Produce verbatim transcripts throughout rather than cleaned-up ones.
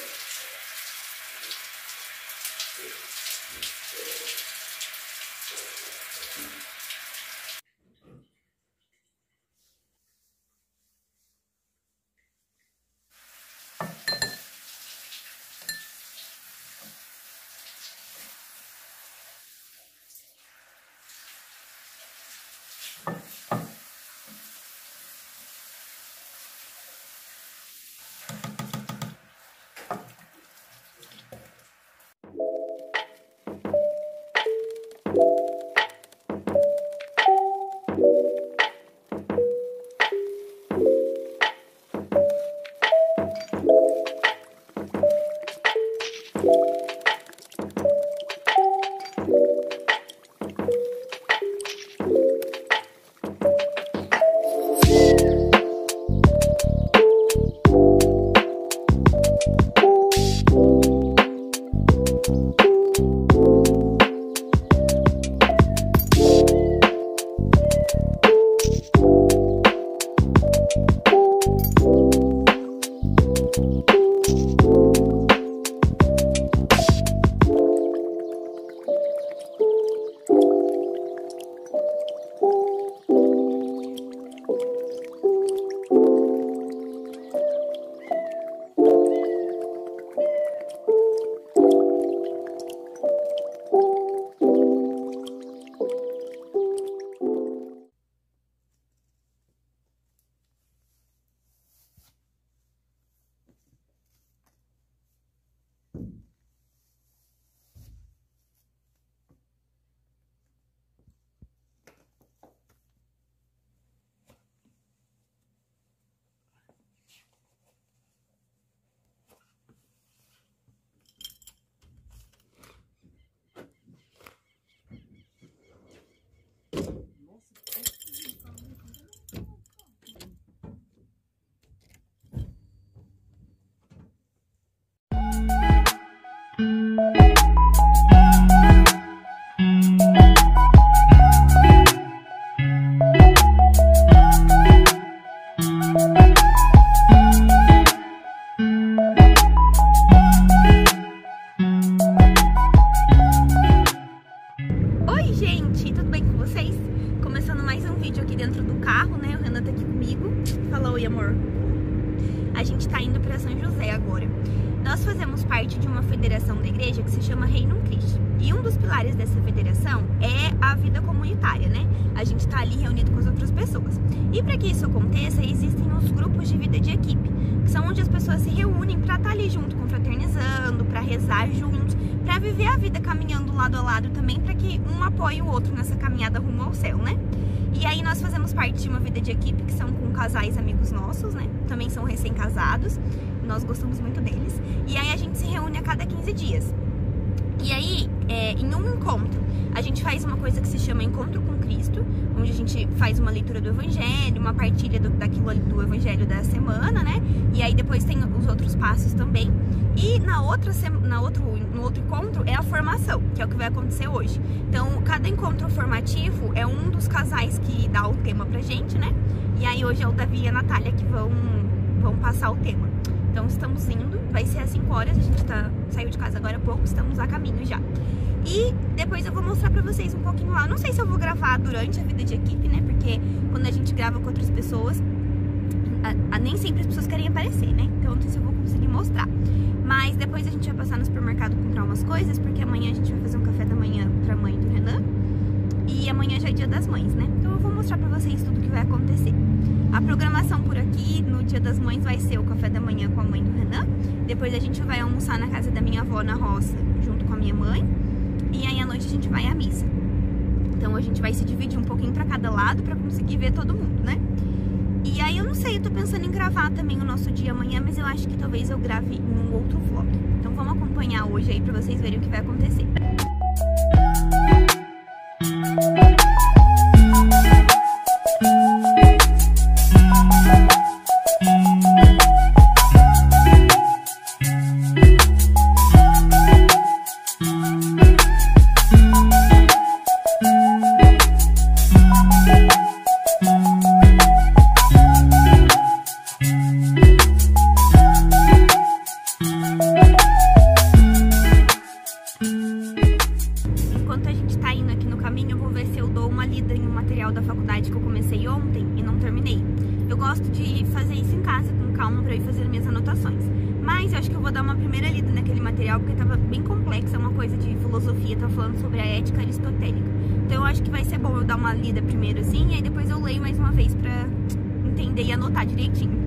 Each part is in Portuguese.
Nós fazemos parte de uma federação da igreja que se chama Reino Cristo. E um dos pilares dessa federação é a vida comunitária, né? A gente tá ali reunido com as outras pessoas. E para que isso aconteça, existem os grupos de vida de equipe, que são onde as pessoas se reúnem para estar ali junto, confraternizando, para rezar juntos, para viver a vida caminhando lado a lado também, para que um apoie o outro nessa caminhada rumo ao céu, né? E aí nós fazemos parte de uma vida de equipe que são com casais amigos nossos, né? Também são recém-casados, nós gostamos muito deles. E aí a gente se reúne a cada quinze dias. E aí, é, em um encontro, a gente faz uma coisa que se chama Encontro com Cristo, onde a gente faz uma leitura do Evangelho, uma partilha do, daquilo do Evangelho da semana, né? E aí depois tem os outros passos também. E na outra, na outro, no outro encontro é a formação, que é o que vai acontecer hoje. Então, cada encontro formativo é um dos casais que dá o tema pra gente, né? E aí hoje é o Davi e a Natália que vão, vão passar o tema. Então estamos indo, vai ser às cinco horas, a gente tá, saiu de casa agora há pouco, estamos a caminho já. E depois eu vou mostrar pra vocês um pouquinho lá. Não sei se eu vou gravar durante a vida de equipe, né? Porque quando a gente grava com outras pessoas, a, a, nem sempre as pessoas querem aparecer, né? Então não sei se eu vou conseguir mostrar. Mas depois a gente vai passar no supermercado comprar umas coisas, porque amanhã a gente vai fazer um café da manhã pra mãe do Renan. E amanhã já é dia das mães, né? Então eu vou mostrar pra vocês tudo que vai acontecer. A programação por aqui, no dia das mães, vai ser o café da manhã com a mãe do Renan. Depois a gente vai almoçar na casa da minha avó, na roça, junto com a minha mãe. E aí à noite a gente vai à missa. Então a gente vai se dividir um pouquinho pra cada lado pra conseguir ver todo mundo, né? E aí eu não sei, eu tô pensando em gravar também o nosso dia amanhã, mas eu acho que talvez eu grave num outro vlog. Então vamos acompanhar hoje aí pra vocês verem o que vai acontecer. We'll be right back. dar uma primeira lida naquele material, porque tava bem complexo, é uma coisa de filosofia, tava falando sobre a ética aristotélica. Então eu acho que vai ser bom eu dar uma lida primeiro assim, e aí depois eu leio mais uma vez pra entender e anotar direitinho.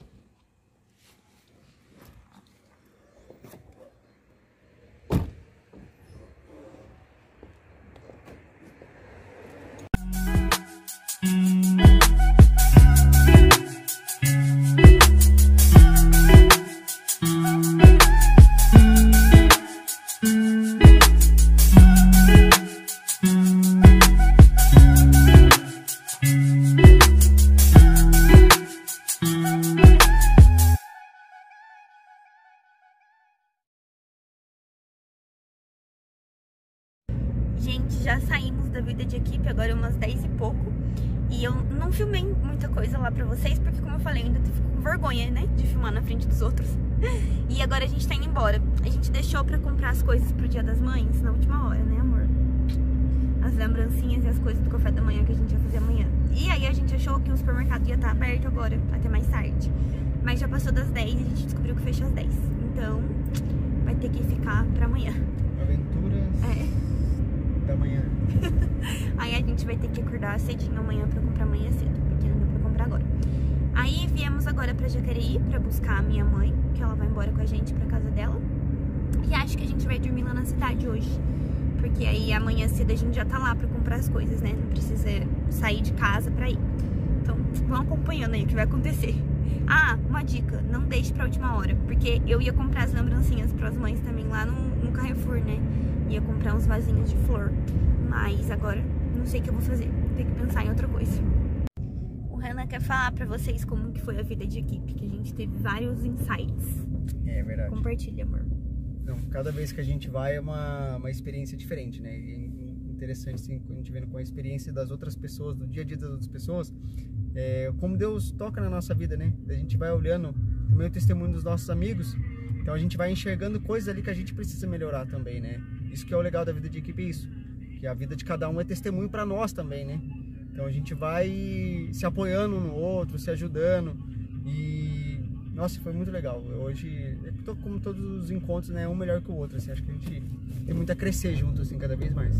Gente, já saímos da vida de equipe, agora é umas dez e pouco. E eu não filmei muita coisa lá pra vocês, porque como eu falei, eu ainda fico com vergonha, né, de filmar na frente dos outros. E agora a gente tá indo embora. A gente deixou pra comprar as coisas pro Dia das Mães na última hora, né, amor? As lembrancinhas e as coisas do café da manhã que a gente ia fazer amanhã. E aí a gente achou que o supermercado ia estar aberto agora, até mais tarde. Mas já passou das dez e a gente descobriu que fecha às dez. Então, vai ter que ficar pra amanhã. Aventuras... É. Da manhã. Aí a gente vai ter que acordar cedinho amanhã pra comprar amanhã cedo, porque não deu pra comprar agora. Aí viemos agora pra Jacareí pra buscar a minha mãe, que ela vai embora com a gente pra casa dela. E acho que a gente vai dormir lá na cidade hoje, porque aí amanhã cedo a gente já tá lá pra comprar as coisas, né? Não precisa sair de casa pra ir. Então vão acompanhando aí o que vai acontecer. Ah, uma dica, não deixe pra última hora, porque eu ia comprar as lembrancinhas pras mães também lá no, no Carrefour, né? Ia comprar uns vasinhos de flor, mas agora não sei o que eu vou fazer, vou ter que pensar em outra coisa. O Renan quer falar pra vocês como que foi a vida de equipe, que a gente teve vários insights. É verdade. Compartilha, amor. Não, cada vez que a gente vai é uma, uma experiência diferente, né? E interessante, assim, quando a gente vendo com a experiência das outras pessoas, do dia a dia das outras pessoas, é, como Deus toca na nossa vida, né? A gente vai olhando também o testemunho dos nossos amigos, então a gente vai enxergando coisas ali que a gente precisa melhorar também, né? Isso que é o legal da vida de equipe, é isso, que a vida de cada um é testemunho para nós também, né? Então a gente vai se apoiando um no outro, se ajudando e, nossa, foi muito legal. Hoje, como todos os encontros, né, um melhor que o outro, assim, acho que a gente tem muito a crescer junto, assim, cada vez mais.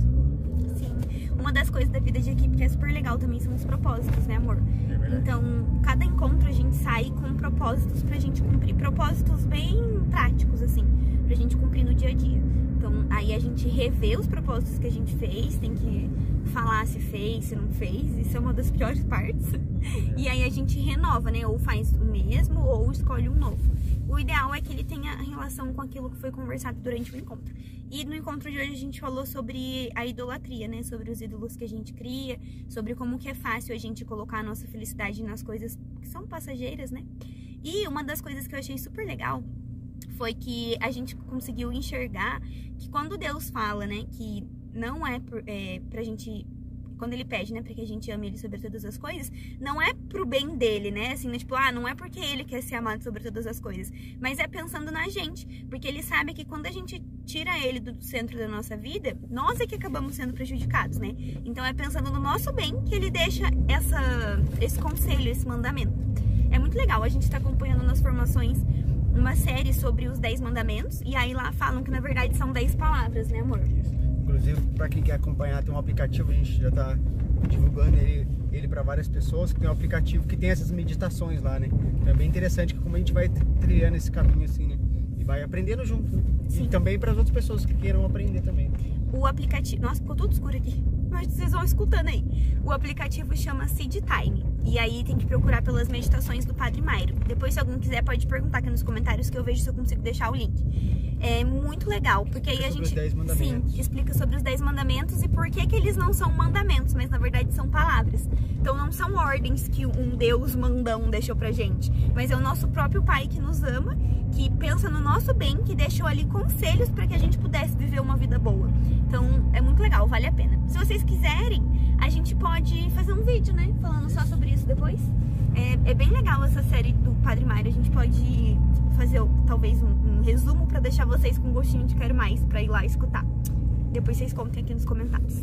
Sim, uma das coisas da vida de equipe que é super legal também são os propósitos, né, amor? É verdade. Então, cada encontro a gente sai com propósitos pra gente cumprir, propósitos bem práticos, assim, pra gente cumprir no dia a dia. Então, aí a gente revê os propósitos que a gente fez, tem que falar se fez, se não fez, isso é uma das piores partes. E aí a gente renova, né? Ou faz o mesmo, ou escolhe um novo. O ideal é que ele tenha relação com aquilo que foi conversado durante o encontro. E no encontro de hoje a gente falou sobre a idolatria, né? Sobre os ídolos que a gente cria, sobre como que é fácil a gente colocar a nossa felicidade nas coisas que são passageiras, né? E uma das coisas que eu achei super legal foi que a gente conseguiu enxergar que quando Deus fala, né, que não é, é pra gente, quando ele pede, né, pra que a gente ame ele sobre todas as coisas, não é pro bem dele, né, assim, né, tipo, ah, não é porque ele quer ser amado sobre todas as coisas, mas é pensando na gente, porque ele sabe que quando a gente tira ele do centro da nossa vida, nós é que acabamos sendo prejudicados, né, então é pensando no nosso bem que ele deixa essa, esse conselho, esse mandamento. É muito legal, a gente tá acompanhando nas formações uma série sobre os dez mandamentos, e aí lá falam que na verdade são dez palavras, né, amor? Isso. Inclusive, para quem quer acompanhar, tem um aplicativo, a gente já tá divulgando ele, ele para várias pessoas, que tem um aplicativo que tem essas meditações lá, né? Então é bem interessante que como a gente vai trilhando esse caminho assim, né? E vai aprendendo junto, né? Sim. E também para as outras pessoas que queiram aprender também. O aplicativo... Nossa, ficou tudo escuro aqui. Mas vocês vão escutando aí. O aplicativo chama Seed Time. E aí tem que procurar pelas meditações do Padre Mairo. Depois, se alguém quiser, pode perguntar aqui nos comentários que eu vejo se eu consigo deixar o link. É muito legal, porque aí a gente... Sim, explica sobre os dez mandamentos e por que que eles não são mandamentos, mas na verdade são palavras. Então não são ordens que um Deus mandão deixou pra gente, mas é o nosso próprio Pai que nos ama, que pensa no nosso bem, que deixou ali conselhos para que a gente pudesse viver uma vida boa. Então é muito legal, vale a pena. Se vocês quiserem, a gente pode fazer um vídeo, né, falando só sobre isso depois. É, é bem legal essa série do Padre Mairo, a gente pode fazer talvez um, um resumo pra deixar vocês com gostinho de quero mais, pra ir lá escutar. Depois vocês contem aqui nos comentários.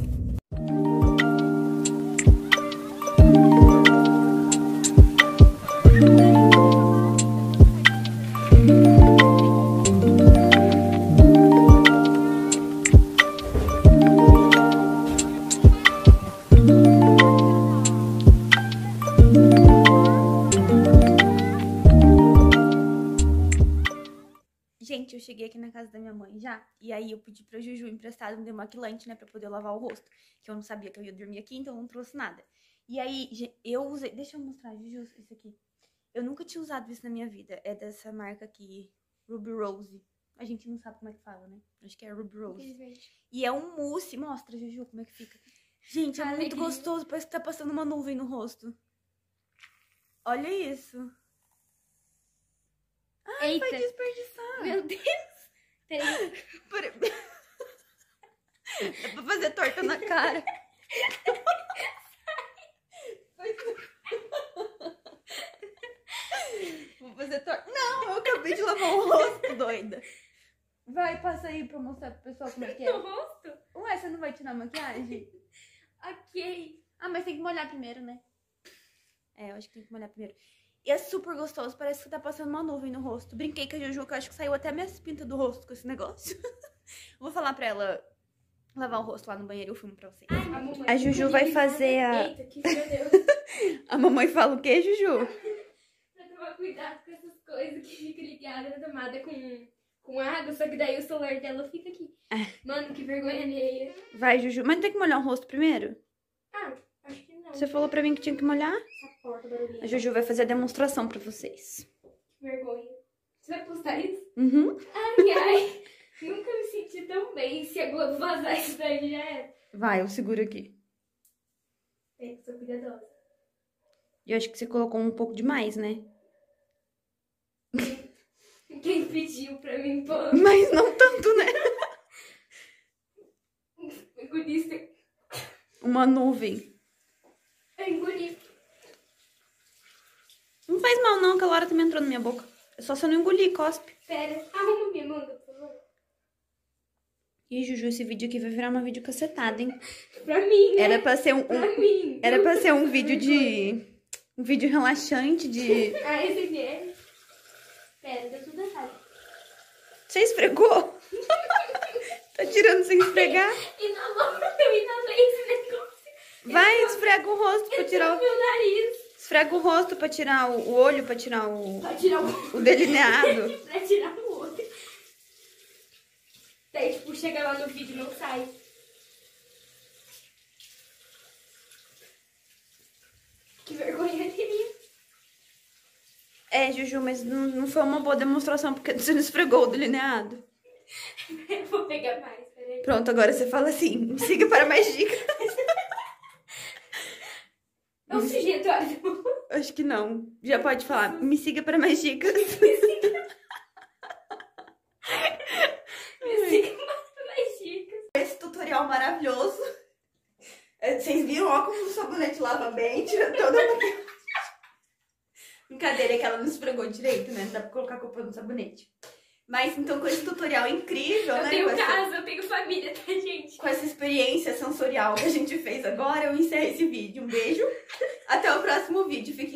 cheguei aqui na casa da minha mãe já. E aí eu pedi pra Juju emprestar um demaquilante, né? Pra poder lavar o rosto. Que eu não sabia que eu ia dormir aqui, então eu não trouxe nada. E aí eu usei... Deixa eu mostrar, Juju, isso aqui. Eu nunca tinha usado isso na minha vida. É dessa marca aqui, Ruby Rose. A gente não sabe como é que fala, né? Acho que é Ruby Rose. E é um mousse. Mostra, Juju, como é que fica. Gente, é muito gostoso. Parece que tá passando uma nuvem no rosto. Olha isso. Ai, Eita. vai desperdiçar. Meu Deus. Peraí. Peraí. É pra fazer torta na cara. Vou fazer torta. Não, eu acabei de lavar o rosto, doida. Vai, passa aí pra mostrar pro pessoal como é que é. No rosto? Ué, você não vai tirar a maquiagem? Ok. Ah, mas tem que molhar primeiro, né? É, eu acho que tem que molhar primeiro. E é super gostoso, parece que tá passando uma nuvem no rosto. Brinquei com a Juju, que eu acho que saiu até minhas pintas do rosto com esse negócio. Vou falar pra ela lavar o rosto lá no banheiro e eu filmo pra vocês. Ai, a, mamãe, A Juju vai fazer a... Eita, que meu Deus. A mamãe fala o quê, Juju? Pra tomar cuidado com essas coisas que fica ligada na tomada com, com água, só que daí o celular dela fica aqui. Mano, que vergonha alheia. Vai, Juju. Mas não tem que molhar o rosto primeiro? Ah, acho que não. Você falou pra mim que tinha que molhar? Essa porta barulhenta. A Juju vai fazer a demonstração pra vocês. Que vergonha. Você vai postar isso? Uhum. Ai, ai. Nunca me senti tão bem. Se a Globo vazar isso daí já é. Vai, eu seguro aqui. É, sou cuidadosa. Eu acho que você colocou um pouco demais, né? Quem pediu pra mim pôr? Mas não tanto, né? Engolista. Uma nuvem. Eu engoli. Não faz mal não, aquela hora também entrou na minha boca. É só se eu não engolir, cospe. Pera, arruma minha manga, por favor. Ih, Juju, esse vídeo aqui vai virar uma vídeo cacetada, hein? Pra mim, né? Era pra ser um... um- Pra mim. Era pra ser um vídeo de... Um vídeo relaxante de... Ah, esse aqui é. Pera, deu tudo errado. Você esfregou? Tá tirando sem esfregar? Inalou, eu inalei esse negócio. Vai, esfrega o rosto pra tirar o... Meu nariz. Esfrega o rosto pra tirar o, o olho, pra tirar o, Pra tirar o... o delineado. pra tirar o outro. Daí, tipo, chega lá no vídeo e não sai. Que vergonha alheia. É, Juju, mas não, não foi uma boa demonstração porque você não esfregou o delineado. Eu vou pegar mais, peraí. Pronto, agora você fala assim, me siga para mais dicas. É um sujeituário. Acho que não. Já pode falar, me siga para mais dicas. Me siga para mais dicas. Esse tutorial maravilhoso. É, vocês viram, ó, como o sabonete lava bem, tira toda a maquiagem. Brincadeira, é que ela não esfregou direito, né? Não dá pra colocar a culpa no sabonete. Mas então com esse tutorial incrível, Eu né? tenho com essa, casa, eu tenho família, tá, gente? com essa experiência sensorial que a gente fez agora, eu encerro esse vídeo. Um beijo. Até o próximo vídeo. Fique